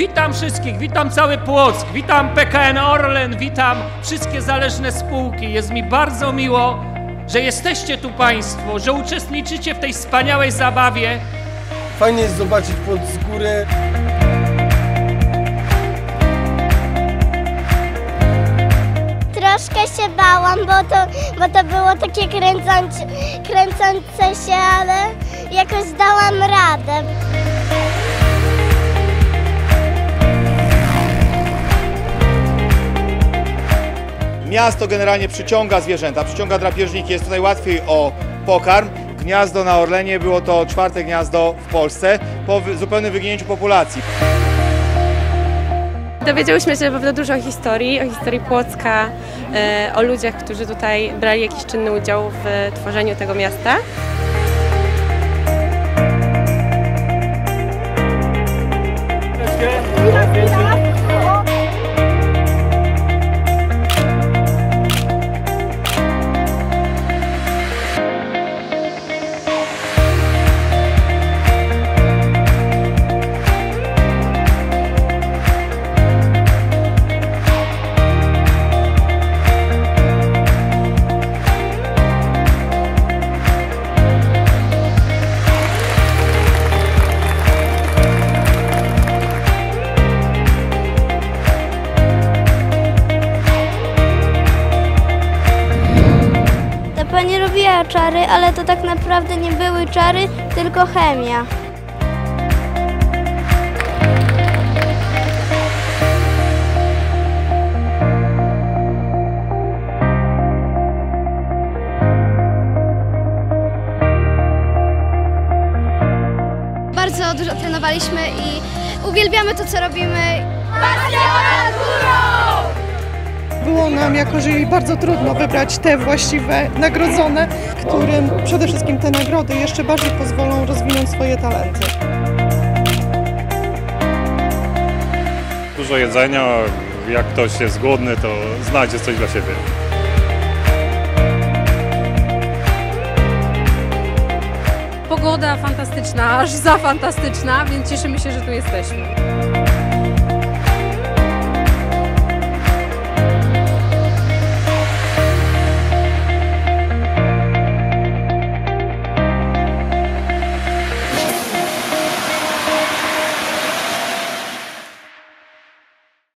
Witam wszystkich, witam cały Płock, witam PKN Orlen, witam wszystkie zależne spółki. Jest mi bardzo miło, że jesteście tu Państwo, że uczestniczycie w tej wspaniałej zabawie. Fajnie jest zobaczyć Płock z góry. Troszkę się bałam, bo to było takie kręcące się, ale jakoś dałam radę. Miasto generalnie przyciąga zwierzęta, przyciąga drapieżniki, jest tutaj łatwiej o pokarm. Gniazdo na Orlenie było to 4. gniazdo w Polsce po zupełnym wyginięciu populacji. Dowiedziałyśmy się bardzo dużo o historii Płocka, o ludziach, którzy tutaj brali jakiś czynny udział w tworzeniu tego miasta. Pani robiła czary, ale to tak naprawdę nie były czary, tylko chemia. Bardzo dużo trenowaliśmy i uwielbiamy to, co robimy. Było nam jako jury bardzo trudno wybrać te właściwe nagrodzone, którym przede wszystkim te nagrody jeszcze bardziej pozwolą rozwinąć swoje talenty. Dużo jedzenia, jak ktoś jest głodny, to znajdzie coś dla siebie. Pogoda fantastyczna, aż za fantastyczna, więc cieszymy się, że tu jesteśmy.